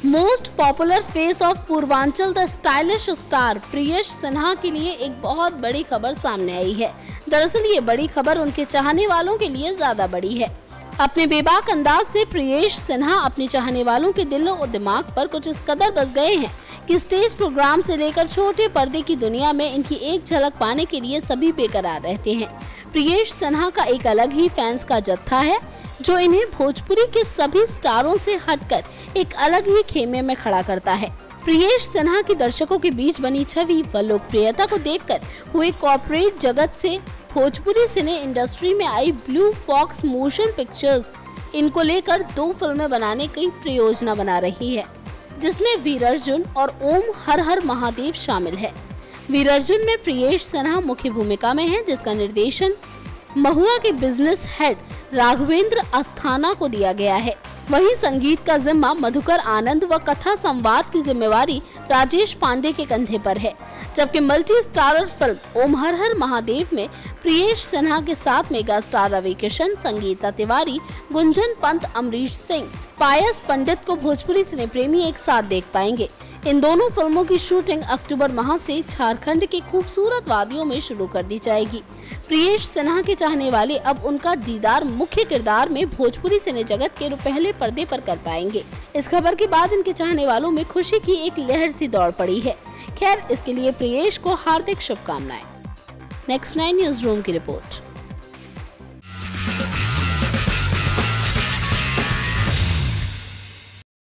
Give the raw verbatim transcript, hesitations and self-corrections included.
Most popular face of Purvanchal the stylish star Priyesh Sinha के लिए एक बहुत बड़ी खबर सामने आई है। दरअसल ये बड़ी खबर उनके चाहने वालों के लिए ज्यादा बड़ी है। अपने बेबाक अंदाज से प्रियेश सिन्हा अपने चाहने वालों के दिल और दिमाग पर कुछ इस कदर बस गए हैं कि स्टेज प्रोग्राम से लेकर छोटे पर्दे की दुनिया में इनकी एक झलक पाने के लिए सभी बेकरार रहते हैं। प्रियेश सिन्हा का एक अलग ही फैंस का जत्था है जो इन्हें भोजपुरी के सभी स्टारों से हटकर एक अलग ही खेमे में खड़ा करता है। प्रियेश सिन्हा की दर्शकों के बीच बनी छवि व लोकप्रियता को देखकर हुए कॉर्पोरेट जगत से भोजपुरी सिने इंडस्ट्री में आई ब्लू फॉक्स मोशन पिक्चर्स इनको लेकर दो फिल्में बनाने की प्रयोजना बना रही है, जिसमें वीर अर्जुन और ओम हर हर महादेव शामिल है। वीर अर्जुन में प्रियेश सिन्हा मुख्य भूमिका में है, जिसका निर्देशन महुआ के बिजनेस हेड राघवेंद्र अस्थाना को दिया गया है। वहीं संगीत का जिम्मा मधुकर आनंद व कथा संवाद की जिम्मेवारी राजेश पांडे के कंधे पर है, जबकि multi starrer film Om Har Har Mahadev में प्रियेश सिन्हा के साथ मेगा स्टार रवि किशन, संगीता तिवारी, गुंजन पंत, अमरीश सिंह, पायस पंडित को भोजपुरी सिने प्रेमी एक साथ देख पाएंगे। इन दोनों फिल्मों की शूटिंग अक्टूबर माह से झारखंड के खूबसूरत वादियों में शुरू कर दी जाएगी। प्रियेश सिन्हा के चाहने वाले अब उनका दीदार मुख्य किरदार में भोजपुरी सिने जगत के पहले पर्दे पर कर पाएंगे। इस खबर के बाद इनके चाहने वालों में खुशी की एक लहर सी दौड़ पड़ी है। खैर, इसके लिए प्रियेश को हार्दिक शुभकामनाएं। नेक्स्ट नाइन न्यूज रूम की रिपोर्ट।